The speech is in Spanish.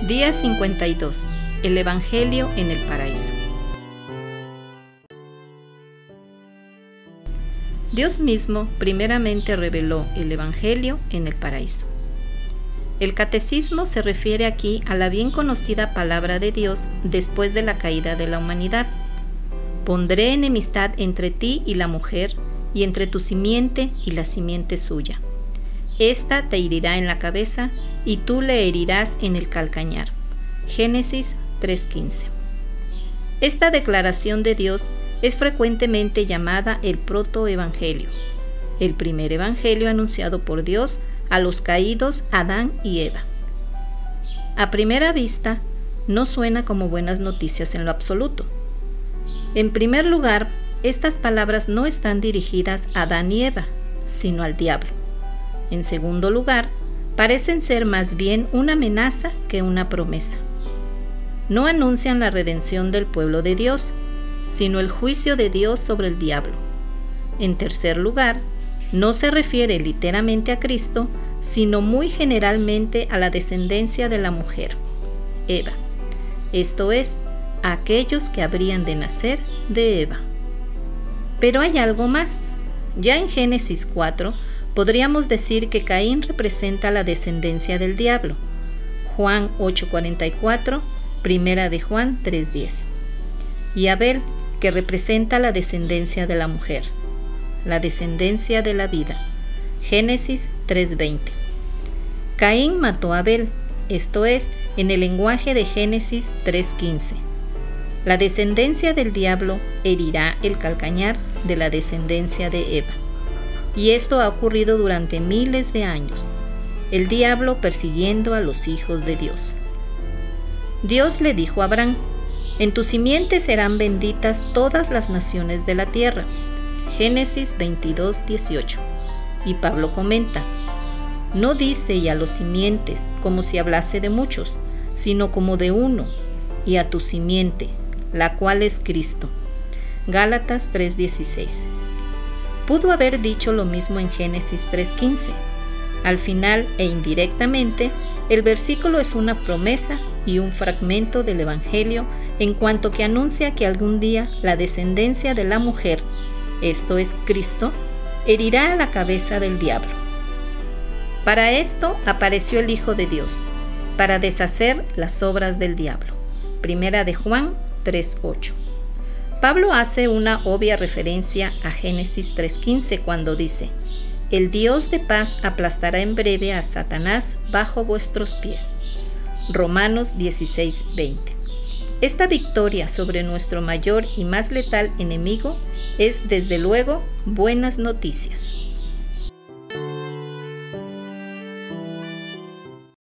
Día 52. El Evangelio en el paraíso. Dios mismo primeramente reveló el Evangelio en el paraíso. El catecismo se refiere aquí a la bien conocida palabra de Dios después de la caída de la humanidad. Pondré enemistad entre ti y la mujer, y entre tu simiente y la simiente suya. Esta te herirá en la cabeza, y tú le herirás en el calcañar. Génesis 3:15. Esta declaración de Dios es frecuentemente llamada el protoevangelio, el primer evangelio anunciado por Dios a los caídos Adán y Eva. A primera vista, no suena como buenas noticias en lo absoluto. En primer lugar, estas palabras no están dirigidas a Adán y Eva, sino al diablo. En segundo lugar, parecen ser más bien una amenaza que una promesa. No anuncian la redención del pueblo de Dios, sino el juicio de Dios sobre el diablo. En tercer lugar, no se refiere literalmente a Cristo, sino muy generalmente a la descendencia de la mujer, Eva, esto es, a aquellos que habrían de nacer de Eva. Pero hay algo más. Ya en Génesis 4 podríamos decir que Caín representa la descendencia del diablo. Juan 8:44, Primera de Juan 3:10. Y Abel, que representa la descendencia de la mujer, la descendencia de la vida. Génesis 3:20. Caín mató a Abel, esto es, en el lenguaje de Génesis 3:15. La descendencia del diablo herirá el calcañar de la descendencia de Eva. Y esto ha ocurrido durante miles de años, el diablo persiguiendo a los hijos de Dios. Dios le dijo a Abraham: en tu simiente serán benditas todas las naciones de la tierra. Génesis 22:18. Y Pablo comenta: no dice y a los simientes como si hablase de muchos, sino como de uno, y a tu simiente, la cual es Cristo. Gálatas 3:16. Pudo haber dicho lo mismo en Génesis 3:15. Al final e indirectamente, el versículo es una promesa y un fragmento del Evangelio en cuanto que anuncia que algún día la descendencia de la mujer, esto es Cristo, herirá a la cabeza del diablo. Para esto apareció el Hijo de Dios, para deshacer las obras del diablo. Primera de Juan 3:8. Pablo hace una obvia referencia a Génesis 3:15 cuando dice: el Dios de paz aplastará en breve a Satanás bajo vuestros pies. Romanos 16:20. Esta victoria sobre nuestro mayor y más letal enemigo es desde luego buenas noticias.